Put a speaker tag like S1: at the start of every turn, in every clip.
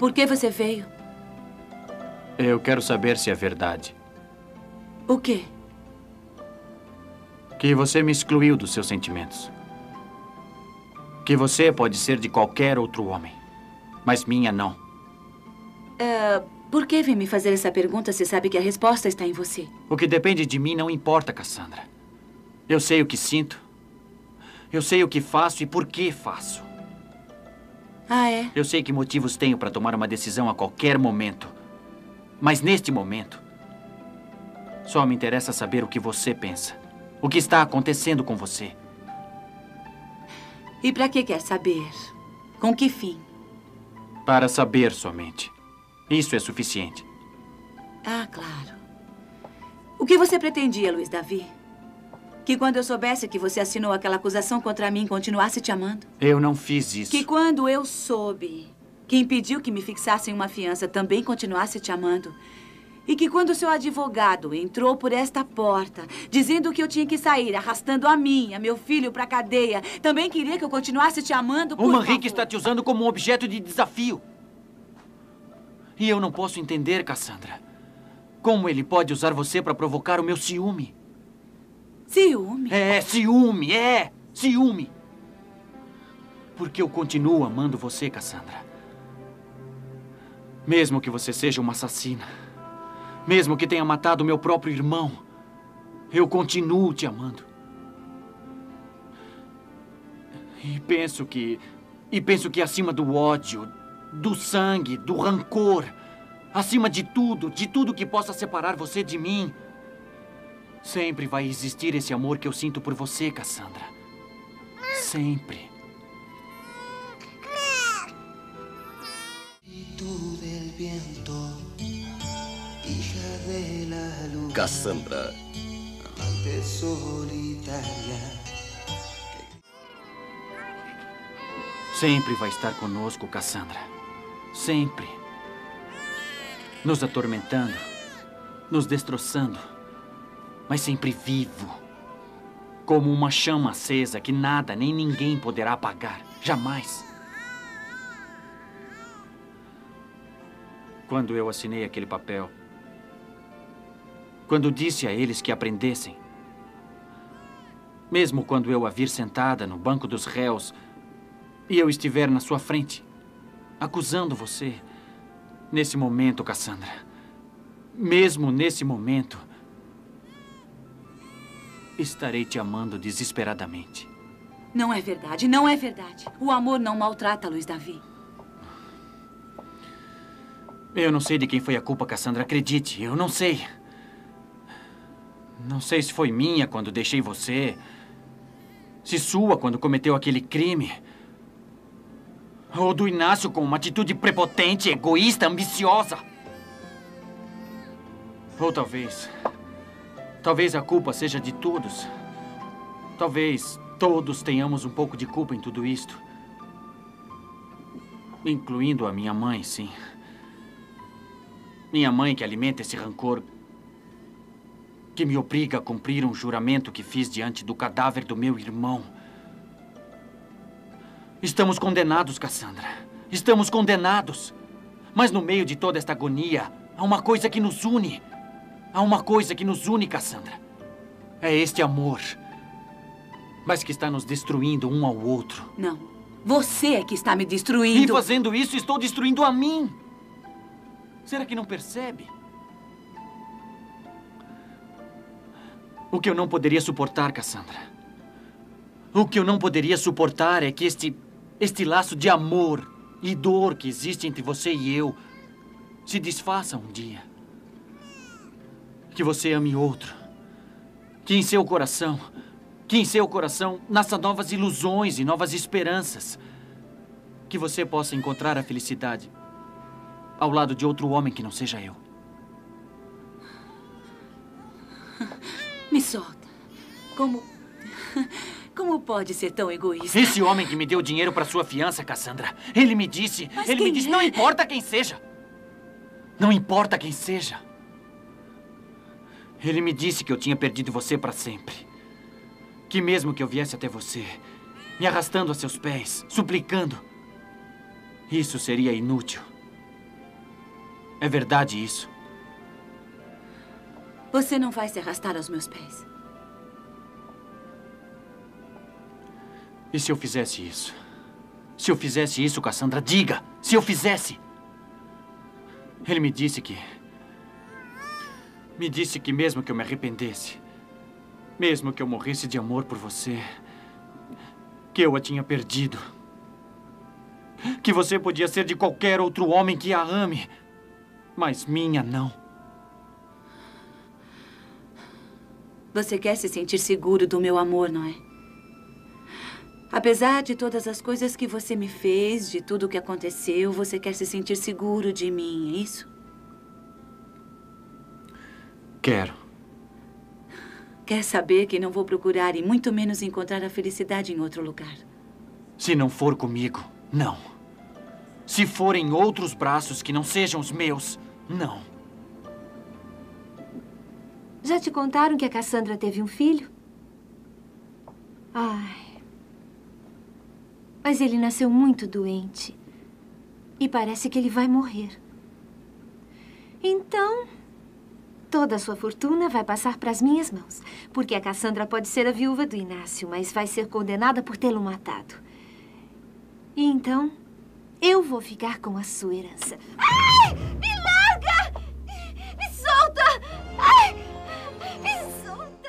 S1: Por que você veio?
S2: Eu quero saber se é verdade.
S1: O quê?
S2: Que você me excluiu dos seus sentimentos. Que você pode ser de qualquer outro homem, mas minha não.
S1: Por que vem me fazer essa pergunta se sabe que a resposta está em você?
S2: O que depende de mim não importa, Cassandra. Eu sei o que sinto. Eu sei o que faço e por que faço.
S1: Ah, é?
S2: Eu sei que motivos tenho para tomar uma decisão a qualquer momento. Mas neste momento, só me interessa saber o que você pensa. O que está acontecendo com você.
S1: E para que quer saber? Com que fim?
S2: Para saber somente. Isso é suficiente.
S1: Ah, claro. O que você pretendia, Luiz Davi? Que quando eu soubesse que você assinou aquela acusação contra mim, continuasse te amando?
S2: Eu não fiz isso.
S1: Que quando eu soube que impediu que me fixassem uma fiança, também continuasse te amando? E que quando seu advogado entrou por esta porta, dizendo que eu tinha que sair, arrastando a mim, a meu filho para a cadeia, também queria que eu continuasse te amando?
S2: O Manrique está te usando como um objeto de desafio. E eu não posso entender, Cassandra. Como ele pode usar você para provocar o meu ciúme?
S1: Ciúme?
S2: É, ciúme, ciúme. Porque eu continuo amando você, Cassandra. Mesmo que você seja uma assassina. Mesmo que tenha matado meu próprio irmão. Eu continuo te amando. E penso que acima do ódio, do sangue, do rancor, acima de tudo que possa separar você de mim, sempre vai existir esse amor que eu sinto por você, Cassandra. Sempre.
S3: Cassandra.
S2: Sempre vai estar conosco, Cassandra. Sempre. Nos atormentando, nos destroçando, mas sempre vivo. Como uma chama acesa que nada nem ninguém poderá apagar. Jamais. Quando eu assinei aquele papel, quando disse a eles que aprendessem, mesmo quando eu a vir sentada no banco dos réus e eu estiver na sua frente, acusando você, nesse momento, Cassandra, mesmo nesse momento, estarei te amando desesperadamente.
S1: Não é verdade, não é verdade. O amor não maltrata, Luiz Davi.
S2: Eu não sei de quem foi a culpa, Cassandra, acredite, eu não sei. Não sei se foi minha quando deixei você, se sua quando cometeu aquele crime, ou do Inácio com uma atitude prepotente, egoísta, ambiciosa. Ou talvez a culpa seja de todos. Talvez todos tenhamos um pouco de culpa em tudo isto. Incluindo a minha mãe, sim. Minha mãe que alimenta esse rancor, que me obriga a cumprir um juramento que fiz diante do cadáver do meu irmão. Estamos condenados, Cassandra. Estamos condenados. Mas no meio de toda esta agonia, há uma coisa que nos une. Há uma coisa que nos une, Cassandra. É este amor. Mas que está nos destruindo um ao outro.
S1: Não. Você é que está me destruindo.
S2: E fazendo isso, estou destruindo a mim. Será que não percebe? O que eu não poderia suportar, Cassandra. O que eu não poderia suportar é que este laço de amor e dor que existe entre você e eu se desfaça um dia. Que você ame outro. Que em seu coração nasçam novas ilusões e novas esperanças. Que você possa encontrar a felicidade ao lado de outro homem que não seja eu.
S1: Me solta. Como pode ser tão egoísta?
S2: Esse homem que me deu dinheiro para sua fiança, Cassandra, ele me disse, não importa quem seja. Não importa quem seja. Ele me disse que eu tinha perdido você para sempre. Que mesmo que eu viesse até você, me arrastando a seus pés, suplicando, isso seria inútil. É verdade isso.
S1: Você não vai se arrastar aos meus pés.
S2: E se eu fizesse isso? Se eu fizesse isso, Cassandra, diga! Se eu fizesse! Ele me disse que... Me disse que mesmo que eu me arrependesse, mesmo que eu morresse de amor por você, que eu a tinha perdido. Que você podia ser de qualquer outro homem que a ame, mas minha não.
S1: Você quer se sentir seguro do meu amor, não é? Apesar de todas as coisas que você me fez, de tudo o que aconteceu, você quer se sentir seguro de mim, é isso?
S2: Quero.
S1: Quer saber que não vou procurar e muito menos encontrar a felicidade em outro lugar?
S2: Se não for comigo, não. Se for em outros braços que não sejam os meus, não.
S4: Já te contaram que a Cassandra teve um filho? Ai. Mas ele nasceu muito doente. E parece que ele vai morrer. Então, toda a sua fortuna vai passar para as minhas mãos. Porque a Cassandra pode ser a viúva do Inácio, mas vai ser condenada por tê-lo matado. E então, eu vou ficar com a sua herança. Ai! Me larga! Me solta! Ai! Me solta!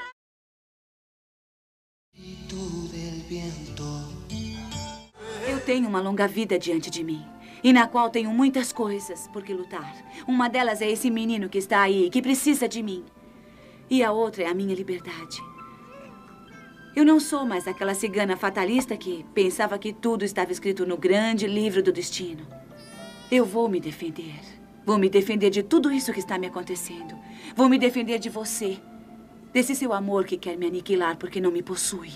S1: Eu tenho uma longa vida diante de mim. E na qual tenho muitas coisas por que lutar. Uma delas é esse menino que está aí, que precisa de mim. E a outra é a minha liberdade. Eu não sou mais aquela cigana fatalista que pensava que tudo estava escrito no grande livro do destino. Eu vou me defender. Vou me defender de tudo isso que está me acontecendo. Vou me defender de você. Desse seu amor que quer me aniquilar porque não me possui.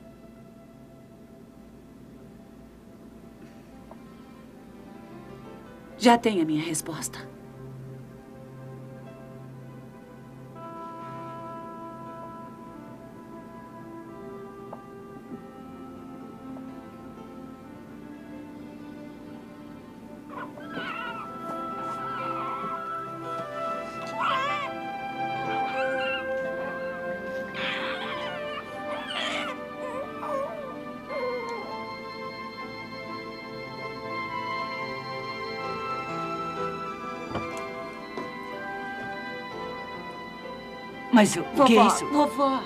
S1: Já tem a minha resposta.
S5: Mas o que é isso?
S1: Vovó.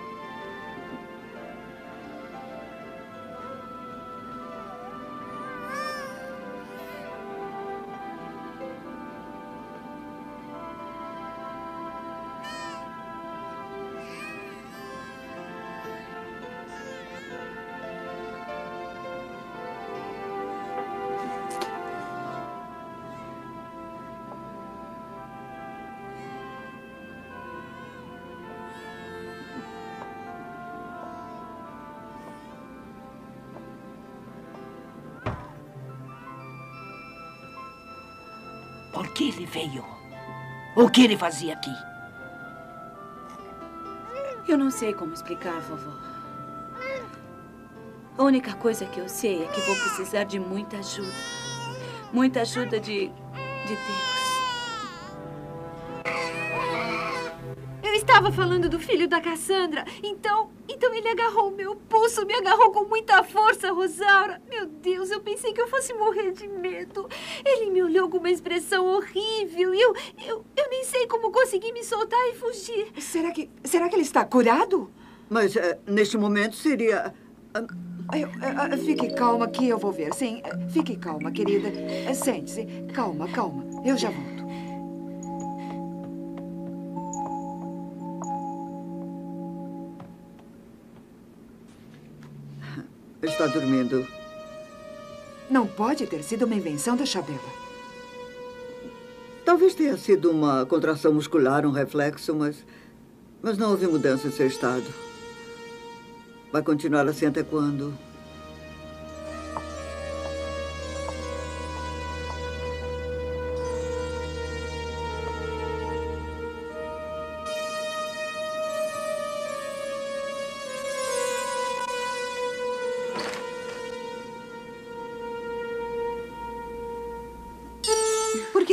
S5: Por que ele veio? O que ele fazia aqui?
S1: Eu não sei como explicar, vovó. A única coisa que eu sei é que vou precisar de muita ajuda. Muita ajuda de Deus.
S4: Eu estava falando do filho da Cassandra. Então ele agarrou o meu pulso, me agarrou com muita força, Rosaura. Meu Deus, eu pensei que eu fosse morrer de medo. Ele me olhou com uma expressão horrível e eu nem sei como consegui me soltar e fugir.
S6: Será que ele está curado?
S7: Mas neste momento seria...
S6: Fique calma que eu vou ver. Sim, fique calma, querida. Sente-se. Calma, calma. Eu já volto.
S7: Está dormindo.
S6: Não pode ter sido uma invenção da Chabela.
S7: Talvez tenha sido uma contração muscular, um reflexo, mas não houve mudança em seu estado. Vai continuar assim até quando?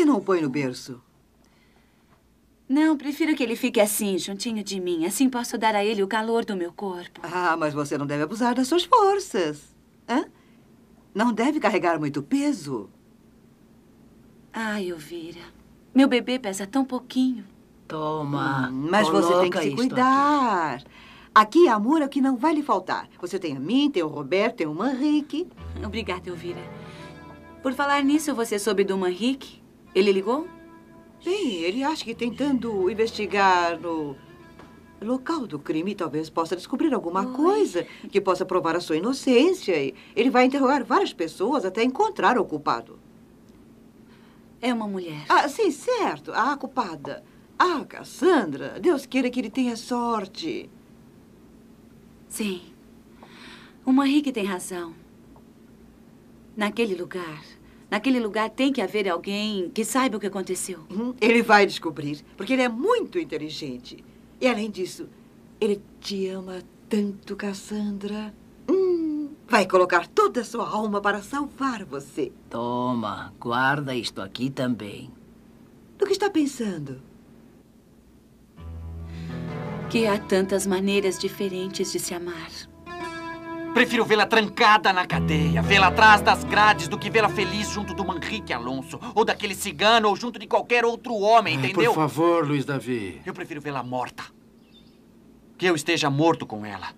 S6: não o põe no berço?
S1: Não, prefiro que ele fique assim, juntinho de mim. Assim posso dar a ele o calor do meu corpo.
S6: Ah, mas você não deve abusar das suas forças. Hã? Não deve carregar muito peso.
S1: Ai, Elvira, meu bebê pesa tão pouquinho.
S5: Toma.
S6: Mas você tem que se
S5: isto
S6: cuidar. Aqui, amor, é o que não vai lhe faltar. Você tem a mim, tem o Roberto, tem o Manrique.
S1: Obrigada, Elvira. Por falar nisso, você soube do Manrique? Ele ligou?
S6: Sim, ele acha que tentando investigar no local do crime, talvez possa descobrir alguma coisa que possa provar a sua inocência. E ele vai interrogar várias pessoas até encontrar o culpado.
S1: É uma mulher.
S6: Ah, sim, certo. A culpada. Ah, Cassandra, Deus queira que ele tenha sorte.
S1: Sim. O Manrique tem razão. Naquele lugar tem que haver alguém que saiba o que aconteceu.
S6: Ele vai descobrir, porque ele é muito inteligente. E, além disso, ele te ama tanto, Cassandra. Vai colocar toda a sua alma para salvar você.
S5: Toma, guarda isto aqui também.
S6: Do que está pensando?
S1: Que há tantas maneiras diferentes de se amar.
S2: Prefiro vê-la trancada na cadeia, vê-la atrás das grades, do que vê-la feliz junto do Manrique Alonso, ou daquele cigano, ou junto de qualquer outro homem, entendeu?
S8: Por favor, Luiz Davi.
S2: Eu prefiro vê-la morta. Que eu esteja morto com ela.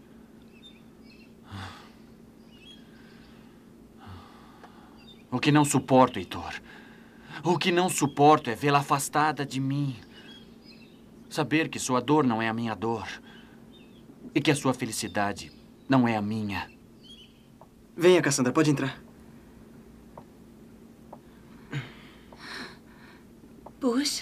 S2: O que não suporto, Heitor, o que não suporto é vê-la afastada de mim. Saber que sua dor não é a minha dor. E que a sua felicidade não é a minha.
S9: Venha, Cassandra, pode entrar.
S1: Puxa,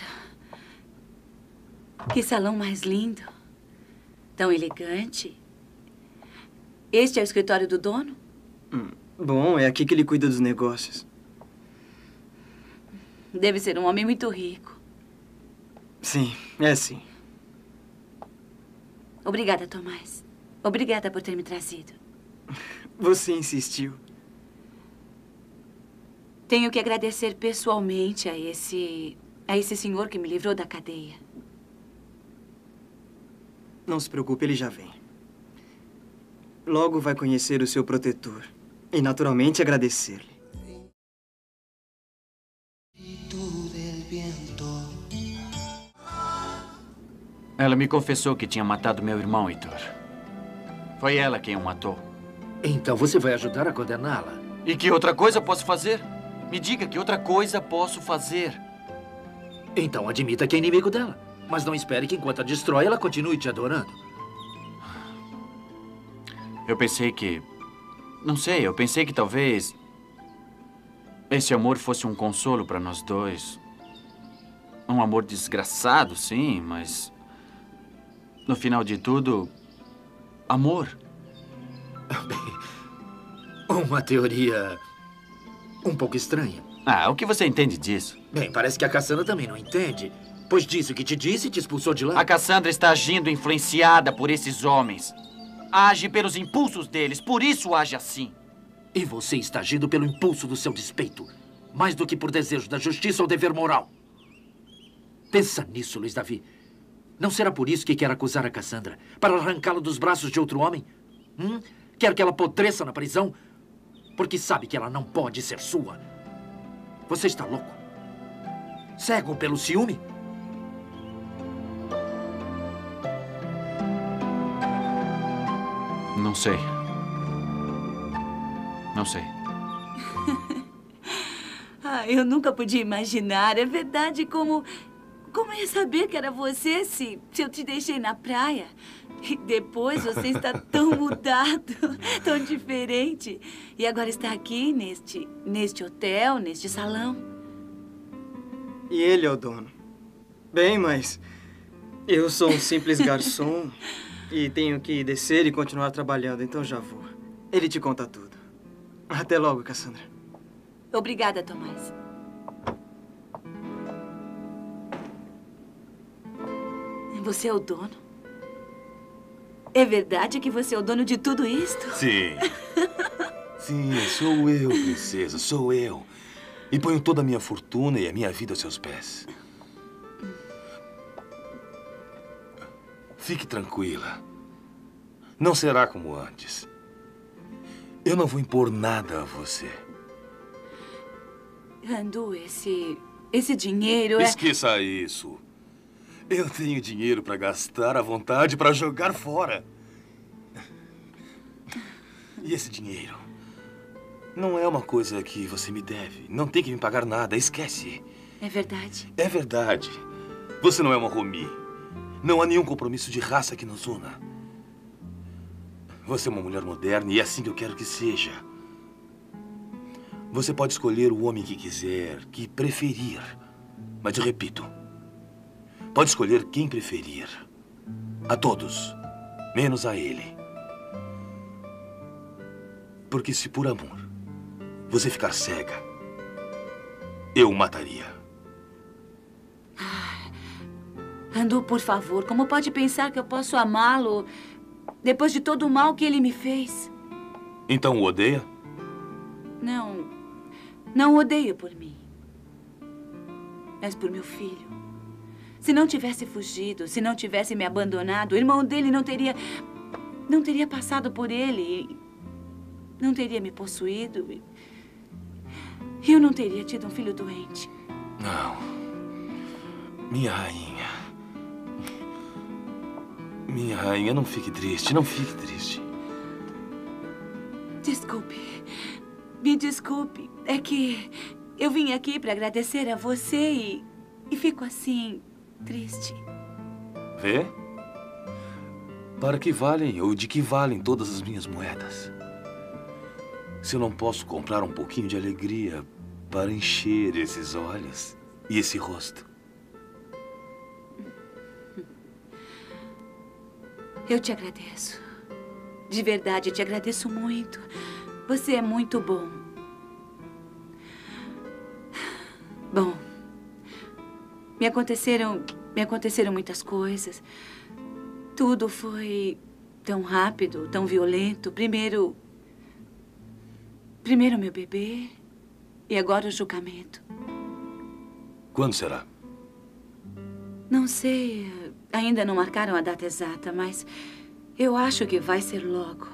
S1: que salão mais lindo. Tão elegante. Este é o escritório do dono?
S9: Bom, é aqui que ele cuida dos negócios.
S1: Deve ser um homem muito rico.
S9: Sim, é sim.
S1: Obrigada, Tomás. Obrigada por ter me trazido.
S9: Você insistiu.
S1: Tenho que agradecer pessoalmente a esse senhor que me livrou da cadeia.
S9: Não se preocupe, ele já vem. Logo vai conhecer o seu protetor. E, naturalmente, agradecer-lhe.
S2: Ela me confessou que tinha matado meu irmão, Heitor. Foi ela quem o matou.
S8: Então você vai ajudar a condená-la?
S2: E que outra coisa posso fazer? Me diga que outra coisa posso fazer.
S8: Então admita que é inimigo dela. Mas não espere que enquanto a destrói, ela continue te adorando.
S2: Eu pensei que... Não sei, eu pensei que talvez... esse amor fosse um consolo para nós dois. Um amor desgraçado, sim, mas... no final de tudo... amor.
S8: Uma teoria... um pouco estranha.
S2: Ah, o que você entende disso?
S8: Bem, parece que a Cassandra também não entende. Pois disse o que te disse e te expulsou de lá.
S2: A Cassandra está agindo influenciada por esses homens. Age pelos impulsos deles, por isso age assim.
S8: E você está agindo pelo impulso do seu despeito. Mais do que por desejo da justiça ou dever moral. Pensa nisso, Luiz Davi. Não será por isso que quer acusar a Cassandra? Para arrancá-la dos braços de outro homem? Quer que ela apodreça na prisão? Porque sabe que ela não pode ser sua. Você está louco? Cego pelo ciúme?
S2: Não sei. Não sei.
S1: Eu nunca podia imaginar. É verdade, como ia saber que era você se eu te deixei na praia? E depois você está tão mudado, tão diferente. E agora está aqui, neste hotel, neste salão.
S9: E ele é o dono. Bem, mas eu sou um simples garçom e tenho que descer e continuar trabalhando, então já vou. Ele te conta tudo. Até logo, Cassandra.
S1: Obrigada, Tomás. Você é o dono? É verdade que você é o dono de tudo isto?
S3: Sim. Sim, sou eu, princesa, sou eu.
S10: E ponho toda a minha fortuna e a minha vida aos seus pés. Fique tranquila. Não será como antes. Eu não vou impor nada a você.
S1: Randu, esse dinheiro é...
S10: Esqueça isso. Eu tenho dinheiro para gastar à vontade, para jogar fora. E esse dinheiro não é uma coisa que você me deve. Não tem que me pagar nada. Esquece.
S1: É verdade.
S10: É verdade. Você não é uma Romi. Não há nenhum compromisso de raça que nos una. Você é uma mulher moderna e é assim que eu quero que seja. Você pode escolher o homem que quiser, que preferir. Mas eu repito, pode escolher quem preferir. A todos, menos a ele. Porque se por amor você ficar cega, eu o mataria.
S1: Randu, por favor, como pode pensar que eu posso amá-lo depois de todo o mal que ele me fez?
S10: Então o odeia?
S1: Não o odeio por mim, mas por meu filho. Se não tivesse fugido, se não tivesse me abandonado, o irmão dele não teria passado por ele, não teria me possuído. E eu não teria tido um filho doente.
S10: Não. Minha rainha. Minha rainha, não fique triste, não fique triste.
S1: Desculpe. Me desculpe. É que eu vim aqui para agradecer a você e fico assim, triste.
S10: Vê? Para que valem ou de que valem todas as minhas moedas? Se eu não posso comprar um pouquinho de alegria para encher esses olhos e esse rosto.
S1: Eu te agradeço. De verdade, te agradeço muito. Você é muito bom. Bom, me aconteceram muitas coisas. Tudo foi tão rápido, tão violento. Primeiro meu bebê e agora o julgamento.
S10: Quando será?
S1: Não sei, ainda não marcaram a data exata, mas eu acho que vai ser logo.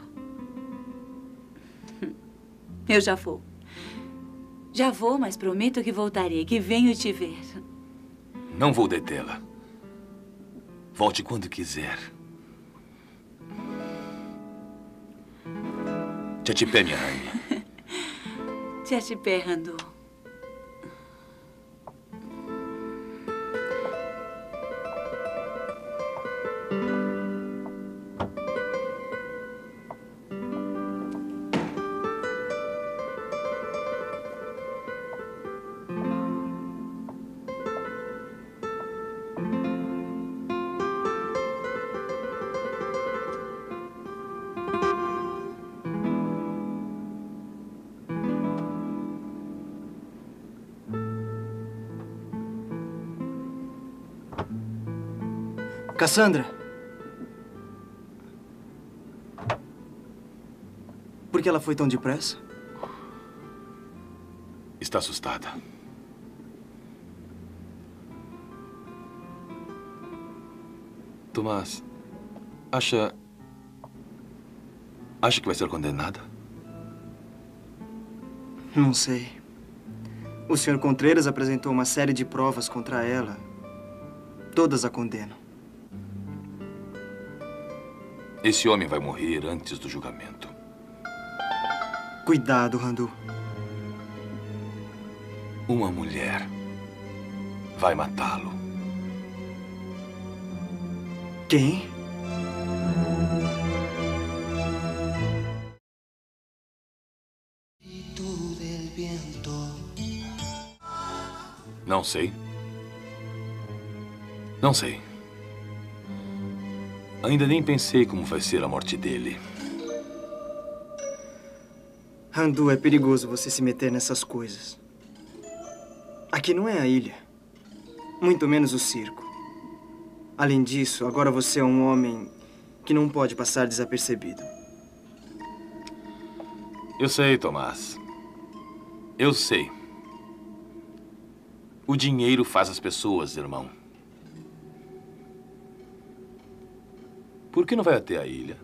S1: Eu já vou. Já vou, mas prometo que voltarei, que venho te ver.
S10: Não vou detê-la. Volte quando quiser. Tchatipé, minha rainha.
S1: Tchatipé, Randu.
S9: Cassandra! Por que ela foi tão depressa?
S10: Está assustada. Tomás, acha que vai ser condenada?
S9: Não sei. O Sr. Contreras apresentou uma série de provas contra ela. Todas a condenam.
S10: Esse homem vai morrer antes do julgamento.
S9: Cuidado, Randu.
S10: Uma mulher vai matá-lo.
S9: Quem?
S10: Não sei. Não sei. Ainda nem pensei como vai ser a morte dele.
S9: Randu, é perigoso você se meter nessas coisas. Aqui não é a ilha. Muito menos o circo. Além disso, agora você é um homem que não pode passar desapercebido.
S10: Eu sei, Tomás. Eu sei. O dinheiro faz as pessoas, irmão. Por que não vai até a ilha?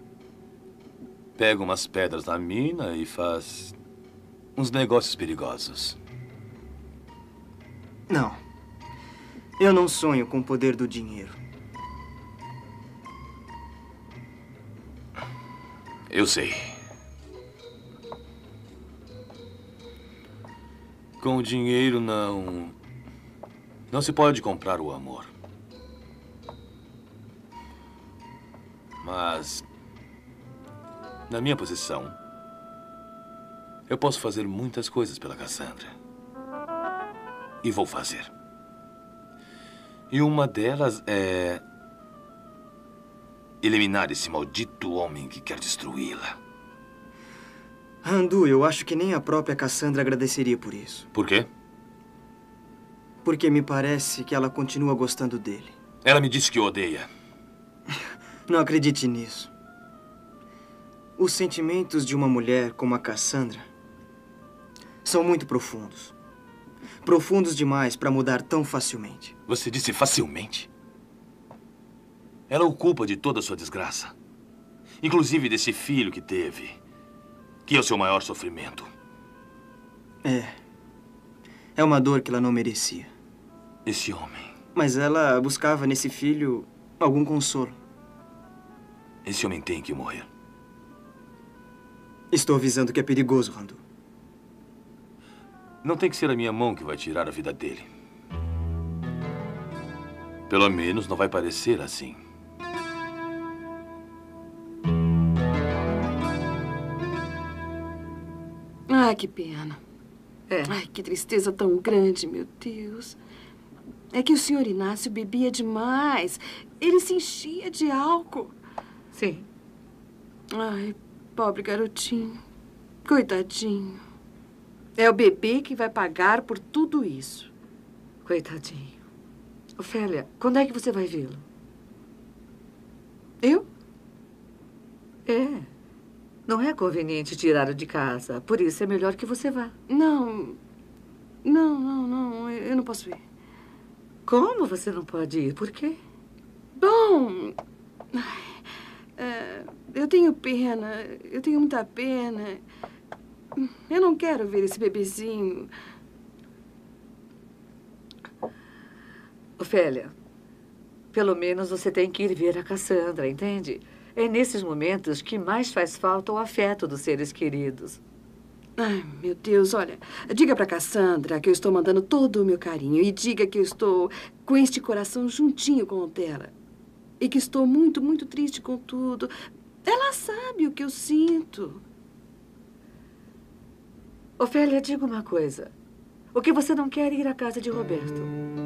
S10: Pega umas pedras na mina e faz uns negócios perigosos.
S9: Não. Eu não sonho com o poder do dinheiro.
S10: Eu sei. Com o dinheiro não se pode comprar o amor. Mas, na minha posição, eu posso fazer muitas coisas pela Cassandra. E vou fazer. E uma delas é eliminar esse maldito homem que quer destruí-la.
S9: Randu, eu acho que nem a própria Cassandra agradeceria por isso.
S10: Por quê?
S9: Porque me parece que ela continua gostando dele.
S10: Ela me disse que o odeia.
S9: Não acredite nisso. Os sentimentos de uma mulher como a Cassandra são muito profundos. Profundos demais para mudar tão facilmente.
S10: Você disse facilmente? Ela o culpa de toda a sua desgraça. Inclusive desse filho que teve, que é o seu maior sofrimento.
S9: É uma dor que ela não merecia.
S10: Esse homem.
S9: Mas ela buscava nesse filho algum consolo.
S10: Esse homem tem que morrer.
S9: Estou avisando que é perigoso, Randu.
S10: Não tem que ser a minha mão que vai tirar a vida dele. Pelo menos não vai parecer assim.
S11: Ai, que pena. Ai, que tristeza tão grande, meu Deus. É que o senhor Inácio bebia demais. Ele se enchia de álcool.
S6: Sim.
S11: Ai, pobre garotinho. Coitadinho. É o bebê que vai pagar por tudo isso.
S6: Coitadinho. Ofélia, quando é que você vai vê-lo?
S11: Eu?
S6: Não é conveniente tirá-lo de casa. Por isso é melhor que você vá.
S11: Não, eu não posso ir.
S6: Como você não pode ir? Por quê?
S11: Bom, eu tenho pena, eu tenho muita pena. Eu não quero ver esse bebezinho.
S6: Ofélia, pelo menos você tem que ir ver a Cassandra, entende? É nesses momentos que mais faz falta o afeto dos seres queridos.
S11: Ai, meu Deus, olha, diga pra Cassandra que eu estou mandando todo o meu carinho e diga que eu estou com este coração juntinho com o dela. E que estou muito, muito triste com tudo. Ela sabe o que eu sinto.
S6: Ofélia, diga uma coisa. O que você não quer ir à casa de Roberto?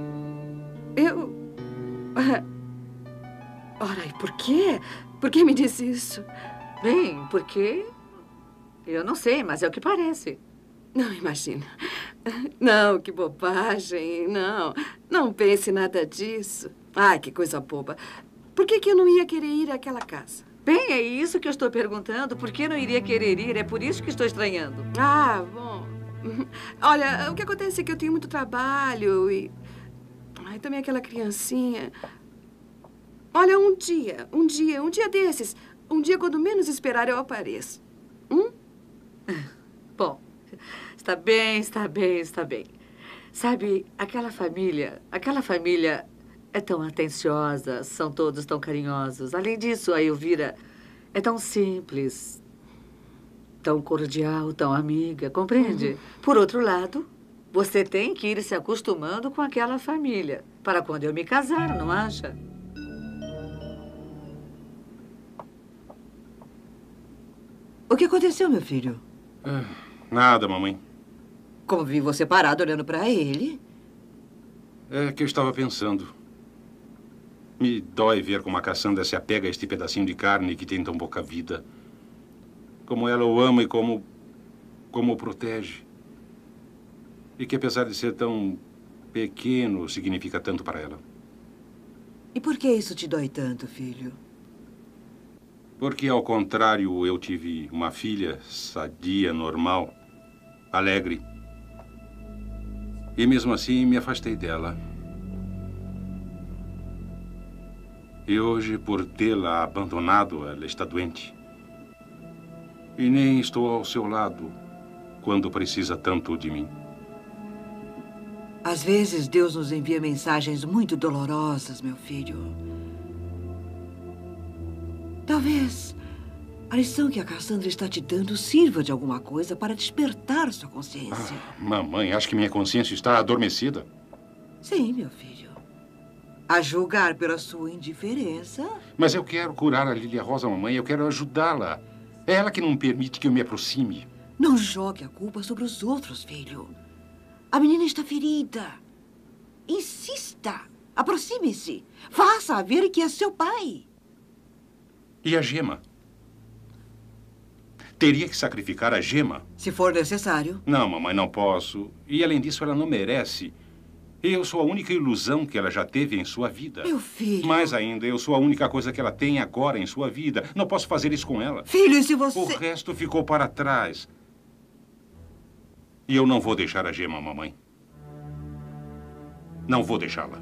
S11: Ora, e por quê? Por que me disse isso?
S6: Bem, porque... eu não sei, mas é o que parece.
S11: Não, imagina. Não, que bobagem. Não pense nada disso. Ai, que coisa boba. Por que eu não ia querer ir àquela casa?
S6: Bem, é isso que eu estou perguntando. Por que não iria querer ir? É por isso que estou estranhando.
S11: Ah, bom. Olha, o que acontece é que eu tenho muito trabalho e... Ai, também aquela criancinha. Olha, um dia desses, um dia quando menos esperar eu apareço.
S6: Bom, está bem. Sabe, aquela família é tão atenciosa, são todos tão carinhosos. Além disso, a Elvira é tão simples, tão cordial, tão amiga, compreende? Por outro lado, você tem que ir se acostumando com aquela família, para quando eu me casar, não acha? O que aconteceu, meu filho?
S12: Nada, mamãe.
S6: Como vi você parado olhando para ele?
S12: É que eu estava pensando. Me dói ver como a Cassandra se apega a este pedacinho de carne que tem tão pouca vida. Como ela o ama e como o protege. E que, apesar de ser tão pequeno, significa tanto para ela.
S6: E por que isso te dói tanto, filho?
S12: Porque, ao contrário, eu tive uma filha sadia, normal, alegre. E mesmo assim me afastei dela. E hoje, por tê-la abandonado, ela está doente. E nem estou ao seu lado quando precisa tanto de mim.
S6: Às vezes, Deus nos envia mensagens muito dolorosas, meu filho. Talvez a lição que a Cassandra está te dando sirva de alguma coisa para despertar sua consciência.
S12: Mamãe, acho que minha consciência está adormecida.
S6: Sim, meu filho. A julgar pela sua indiferença.
S12: Mas eu quero curar a Lilia Rosa, mamãe. Eu quero ajudá-la. É ela que não permite que eu me aproxime.
S6: Não jogue a culpa sobre os outros, filho. A menina está ferida. Insista. Aproxime-se. Faça-a ver que é seu pai.
S12: E a gema? Teria que sacrificar a gema?
S6: Se for necessário.
S12: Não, mamãe, não posso. E além disso, ela não merece. Eu sou a única ilusão que ela já teve em sua vida.
S6: Meu filho.
S12: Mais ainda, eu sou a única coisa que ela tem agora em sua vida. Não posso fazer isso com ela.
S6: Filho, e se você...
S12: O resto ficou para trás. E eu não vou deixar a gema, mamãe. Não vou deixá-la.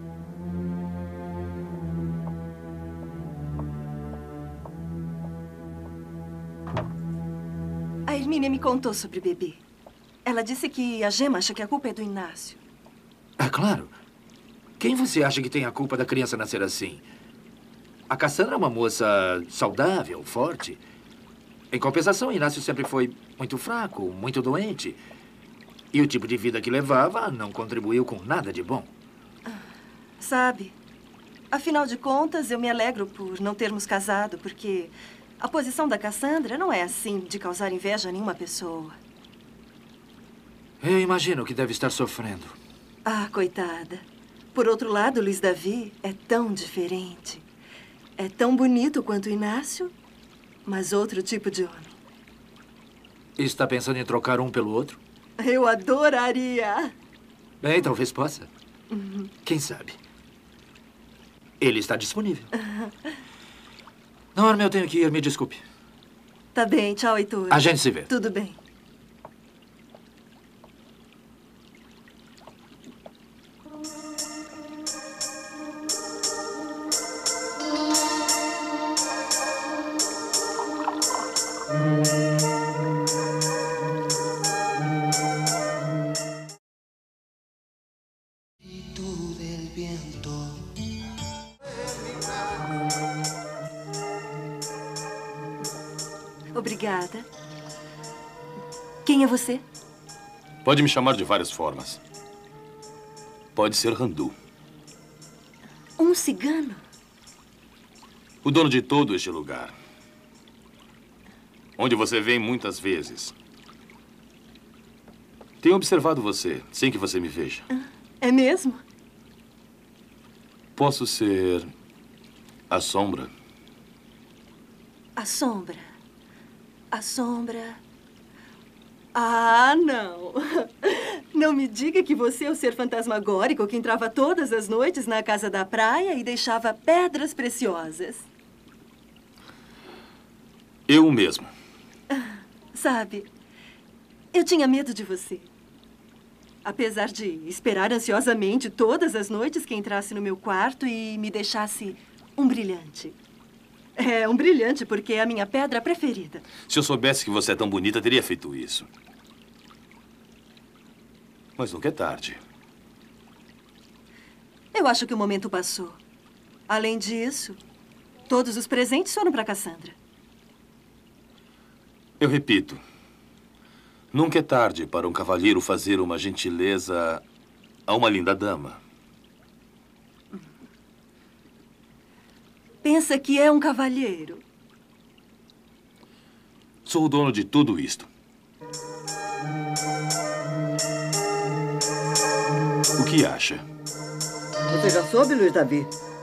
S13: A Hermínia me contou sobre o bebê. Ela disse que a Gema acha que a culpa é do Inácio.
S8: É claro. Quem você acha que tem a culpa da criança nascer assim? A Cassandra é uma moça saudável, forte. Em compensação, Inácio sempre foi muito fraco, muito doente. E o tipo de vida que levava não contribuiu com nada de bom.
S13: Sabe, afinal de contas, eu me alegro por não termos casado, porque a posição da Cassandra não é assim de causar inveja a nenhuma pessoa.
S8: Eu imagino que deve estar sofrendo.
S13: Ah, coitada. Por outro lado, Luiz Davi é tão diferente. É tão bonito quanto o Inácio, mas outro tipo de homem.
S8: Está pensando em trocar um pelo outro?
S13: Eu adoraria.
S8: Bem, talvez possa. Quem sabe? Ele está disponível. Norma, eu tenho que ir. Me desculpe.
S13: Tá bem. Tchau, Heitor.
S8: A gente se vê.
S13: Tudo bem. Obrigada. Quem é você?
S10: Pode me chamar de várias formas. Pode ser Randu.
S13: Um cigano?
S10: O dono de todo este lugar. Onde você vem muitas vezes. Tenho observado você, sem que você me veja.
S13: É mesmo?
S10: Posso ser a sombra?
S13: A sombra. A sombra... Ah, não. Não me diga que você é o ser fantasmagórico que entrava todas as noites na casa da praia e deixava pedras preciosas.
S10: Eu mesmo.
S13: Sabe, eu tinha medo de você. Apesar de esperar ansiosamente todas as noites que entrasse no meu quarto e me deixasse um brilhante. É, um brilhante, porque é a minha pedra preferida.
S10: Se eu soubesse que você é tão bonita, teria feito isso. Mas nunca é tarde.
S13: Eu acho que o momento passou. Além disso, todos os presentes foram para Cassandra.
S10: Eu repito. Nunca é tarde para um cavalheiro fazer uma gentileza a uma linda dama.
S13: Pensa que é um cavalheiro.
S10: Sou o dono de tudo isto. O que acha?
S7: Você já soube, Luiz Davi?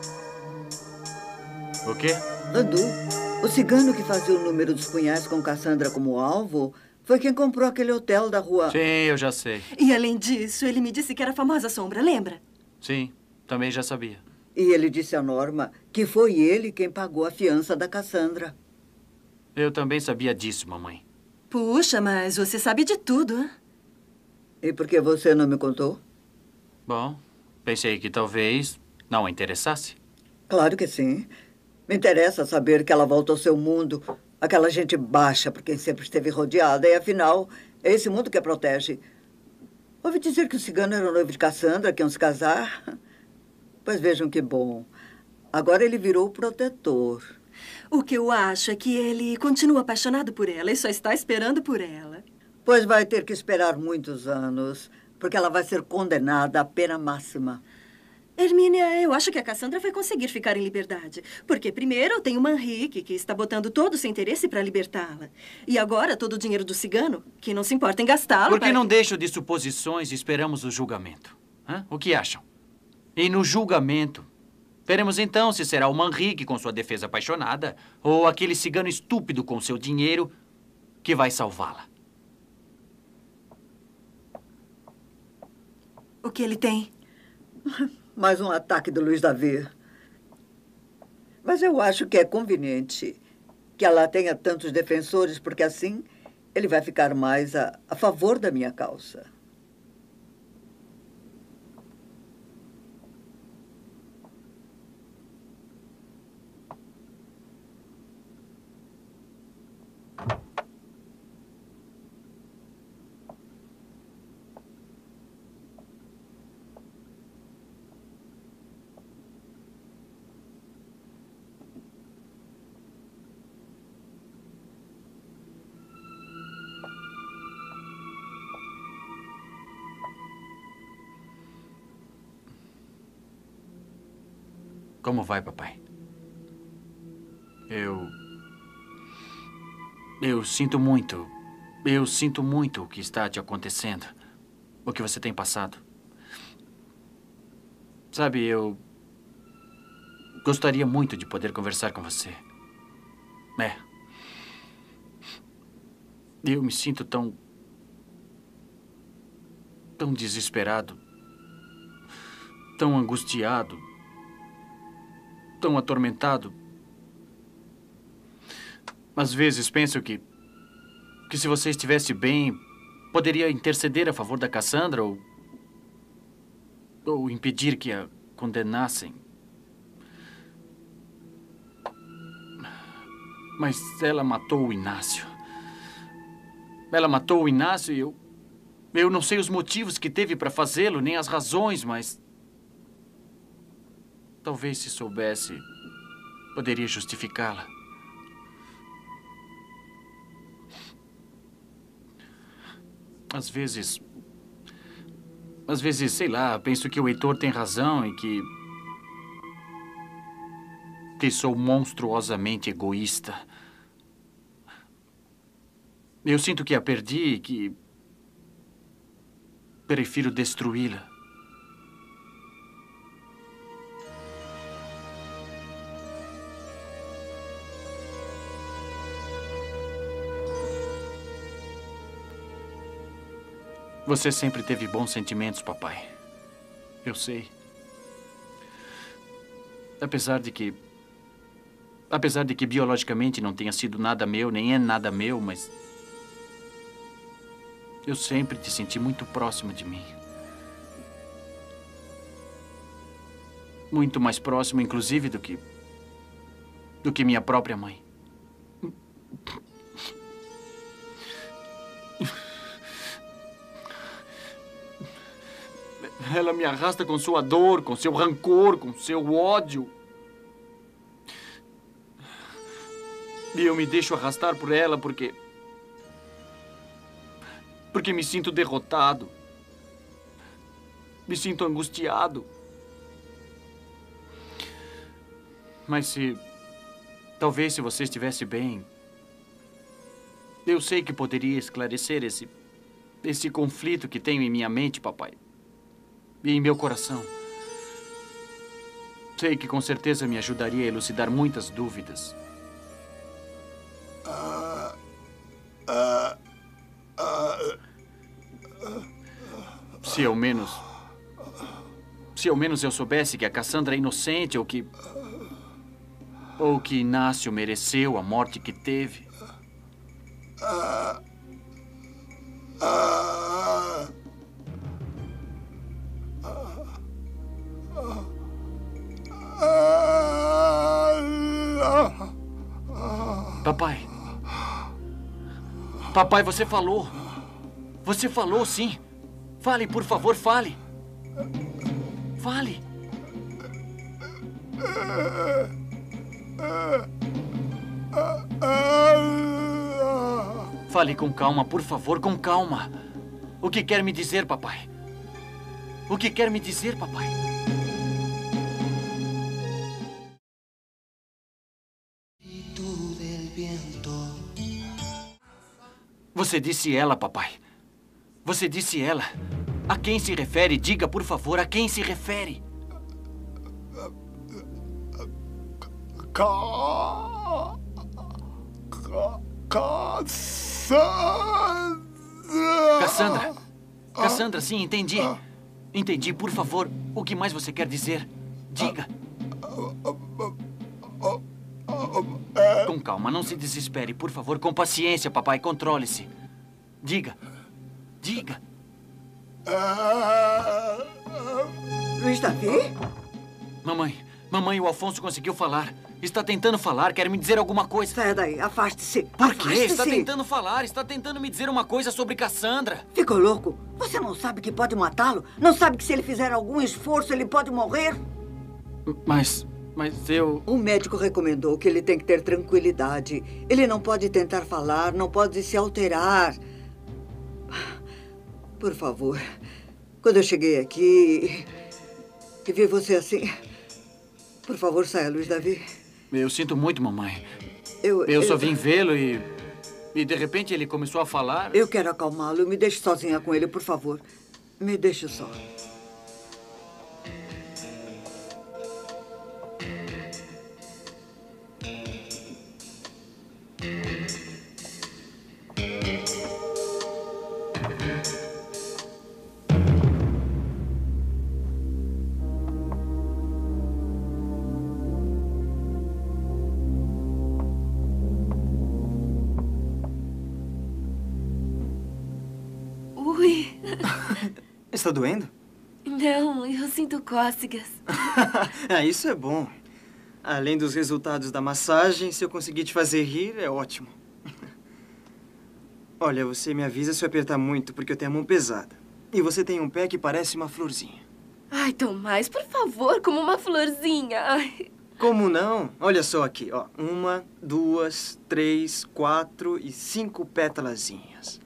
S2: O quê?
S7: Randu, o cigano que fazia o número dos punhais com Cassandra como alvo, foi quem comprou aquele hotel da rua...
S2: Sim, eu já sei.
S13: E além disso, ele me disse que era a famosa sombra, lembra?
S2: Sim, também já sabia.
S7: E ele disse a Norma que foi ele quem pagou a fiança da Cassandra.
S2: Eu também sabia disso, mamãe.
S13: Puxa, mas você sabe de tudo, hein?
S7: E por que você não me contou?
S2: Bom, pensei que talvez não a interessasse.
S7: Claro que sim. Me interessa saber que ela volta ao seu mundo. Aquela gente baixa por quem sempre esteve rodeada. E, afinal, é esse mundo que a protege. Ouvi dizer que o cigano era o noivo de Cassandra, que iam se casar. Pois vejam que bom. Agora ele virou o protetor.
S13: O que eu acho é que ele continua apaixonado por ela e só está esperando por ela.
S7: Pois vai ter que esperar muitos anos, porque ela vai ser condenada à pena máxima.
S13: Hermínia, eu acho que a Cassandra vai conseguir ficar em liberdade. Porque primeiro tem o Manrique, que está botando todo o seu interesse para libertá-la. E agora todo o dinheiro do cigano, que não se importa em gastá-lo.
S2: Por que não deixo de suposições e esperamos o julgamento? Hã? O que acham? E no julgamento, veremos então se será o Manrique com sua defesa apaixonada ou aquele cigano estúpido com seu dinheiro que vai salvá-la.
S13: O que ele tem?
S7: Mais um ataque do Luiz Davi. Mas eu acho que é conveniente que ela tenha tantos defensores, porque assim ele vai ficar mais a favor da minha causa.
S2: Como vai, papai? Eu sinto muito. Eu sinto muito o que está te acontecendo. O que você tem passado. Sabe, eu gostaria muito de poder conversar com você. É. Eu me sinto tão desesperado, tão angustiado, tão atormentado. Às vezes penso que se você estivesse bem, poderia interceder a favor da Cassandra ou impedir que a condenassem. Mas ela matou o Inácio. Ela matou o Inácio e eu não sei os motivos que teve para fazê-lo, nem as razões, mas talvez se soubesse, poderia justificá-la. Às vezes, sei lá, penso que o Heitor tem razão e que sou monstruosamente egoísta. Eu sinto que a perdi e que prefiro destruí-la. Você sempre teve bons sentimentos, papai. Eu sei. Apesar de que biologicamente não tenha sido nada meu, nem é nada meu, mas eu sempre te senti muito próximo de mim. Muito mais próximo, inclusive, do que minha própria mãe. Ela me arrasta com sua dor, com seu rancor, com seu ódio. E eu me deixo arrastar por ela porque me sinto derrotado. Me sinto angustiado. Mas talvez se você estivesse bem, eu sei que poderia esclarecer esse conflito que tenho em minha mente, papai. E em meu coração. Sei que com certeza me ajudaria a elucidar muitas dúvidas. Se ao menos eu soubesse que a Cassandra é inocente ou que Inácio mereceu a morte que teve. Papai, você falou. Você falou, sim. Fale, por favor, fale. Fale. Fale com calma, por favor, com calma. O que quer me dizer, papai? O que quer me dizer, papai? Você disse ela, papai. Você disse ela. A quem se refere? Diga, por favor, a quem se refere? Cassandra. Cassandra, sim, entendi. Entendi, por favor. O que mais você quer dizer? Diga. Com calma, não se desespere. Por favor, com paciência, papai. Controle-se. Diga. Diga.
S7: Luiz Davi?
S2: Mamãe, o Alfonso conseguiu falar. Está tentando falar, quer me dizer alguma coisa.
S7: Saia daí, afaste-se.
S2: Por quê? Está tentando falar, está tentando me dizer uma coisa sobre Cassandra.
S7: Ficou louco? Você não sabe que pode matá-lo? Não sabe que se ele fizer algum esforço, ele pode morrer?
S2: Mas eu...
S7: O médico recomendou que ele tem que ter tranquilidade. Ele não pode tentar falar, não pode se alterar. Por favor, quando eu cheguei aqui e vi você assim... Por favor, saia, Luiz Davi.
S2: Eu sinto muito, mamãe.
S7: Eu
S2: só vim vê-lo e de repente ele começou a falar.
S7: Eu quero acalmá-lo. Me deixe sozinha com ele, por favor. Me deixe só.
S9: Está doendo?
S14: Não, eu sinto cócegas.
S9: Isso é bom. Além dos resultados da massagem, se eu conseguir te fazer rir, é ótimo. Olha, você me avisa se eu apertar muito, porque eu tenho a mão pesada. E você tem um pé que parece uma florzinha.
S14: Ai, Tomás, por favor, como uma florzinha. Ai.
S9: Como não? Olha só aqui, ó. 1, 2, 3, 4 e 5 pétalazinhas.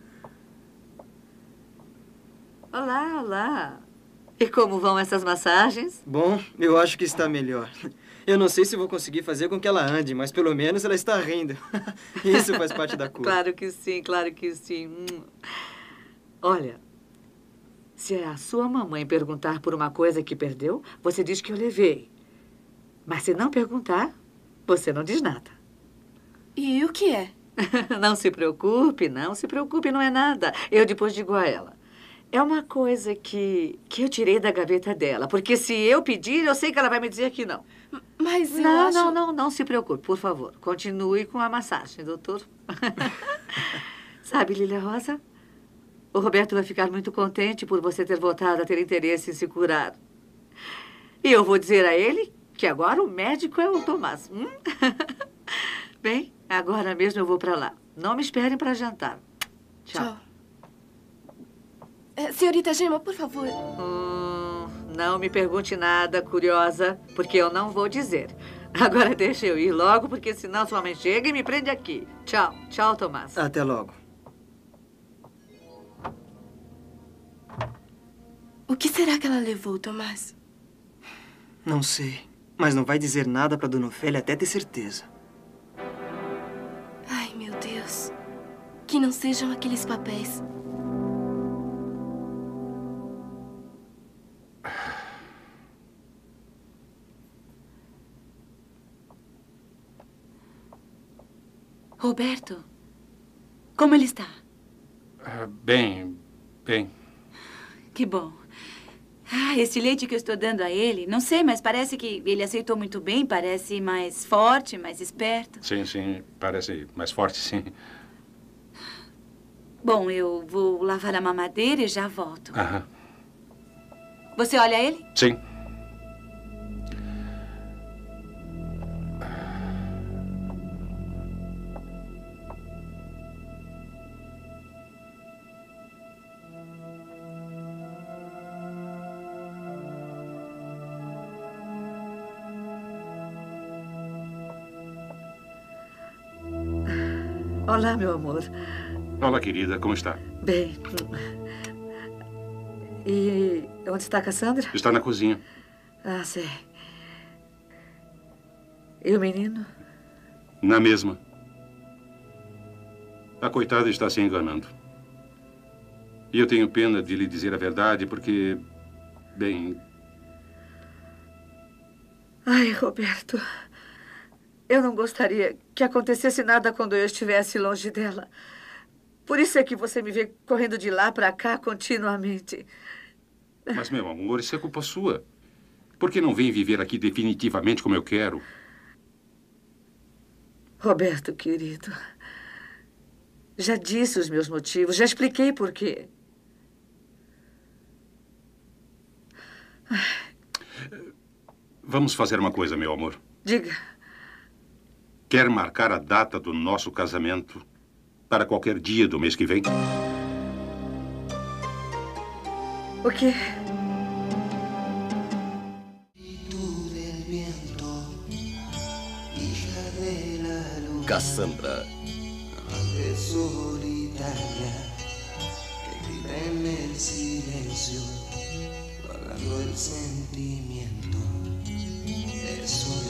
S7: Olá, olá. E como vão essas massagens?
S9: Bom, eu acho que está melhor. Eu não sei se vou conseguir fazer com que ela ande, mas pelo menos ela está rindo. Isso faz parte da cura.
S7: Claro que sim, claro que sim. Olha, se a sua mamãe perguntar por uma coisa que perdeu, você diz que eu levei. Mas se não perguntar, você não diz nada.
S14: E o que é?
S7: Não se preocupe, não é nada. Eu depois digo a ela. É uma coisa que eu tirei da gaveta dela. Porque se eu pedir, eu sei que ela vai me dizer que não.
S14: Mas eu acho...
S7: Não se preocupe, por favor. Continue com a massagem, doutor. Sabe, Lília Rosa? O Roberto vai ficar muito contente por você ter voltado a ter interesse em se curar. E eu vou dizer a ele que agora o médico é o Tomás. Bem, agora mesmo eu vou para lá. Não me esperem para jantar. Tchau.
S14: Senhorita Gemma, por favor.
S7: Não me pergunte nada, curiosa, porque eu não vou dizer. Agora deixa eu ir logo, porque senão sua mãe chega e me prende aqui. Tchau. Tchau, Tomás.
S9: Até logo.
S14: O que será que ela levou, Tomás?
S9: Não sei, mas não vai dizer nada para Dona Ofélia até ter certeza.
S14: Ai, meu Deus. Que não sejam aqueles papéis.
S1: Roberto, como ele está?
S12: Bem.
S1: Que bom. Esse leite que eu estou dando a ele, não sei, mas parece que ele aceitou muito bem, parece mais forte, mais esperto.
S12: Sim, parece mais forte, sim.
S1: Bom, eu vou lavar a mamadeira e já volto.
S12: Aham.
S1: Você olha ele?
S12: Sim.
S7: Olá, meu amor.
S12: Olá, querida. Como está?
S7: Bem. E onde está a Cassandra?
S12: Está na cozinha.
S7: Ah, sei. E o menino?
S12: Na mesma. A coitada está se enganando. E eu tenho pena de lhe dizer a verdade, porque, bem...
S7: Ai, Roberto, eu não gostaria que acontecesse nada quando eu estivesse longe dela. Por isso é que você me vê correndo de lá para cá continuamente.
S12: Mas, meu amor, isso é culpa sua. Por que não vem viver aqui definitivamente como eu quero?
S7: Roberto, querido, já disse os meus motivos, já expliquei por quê.
S12: Vamos fazer uma coisa, meu amor.
S7: Diga.
S12: Quer marcar a data do nosso casamento para qualquer dia do mês que vem?
S7: O quê?
S3: Cassandra.
S15: Solitaria que vive en el silencio, guardando el sentimiento de soledad.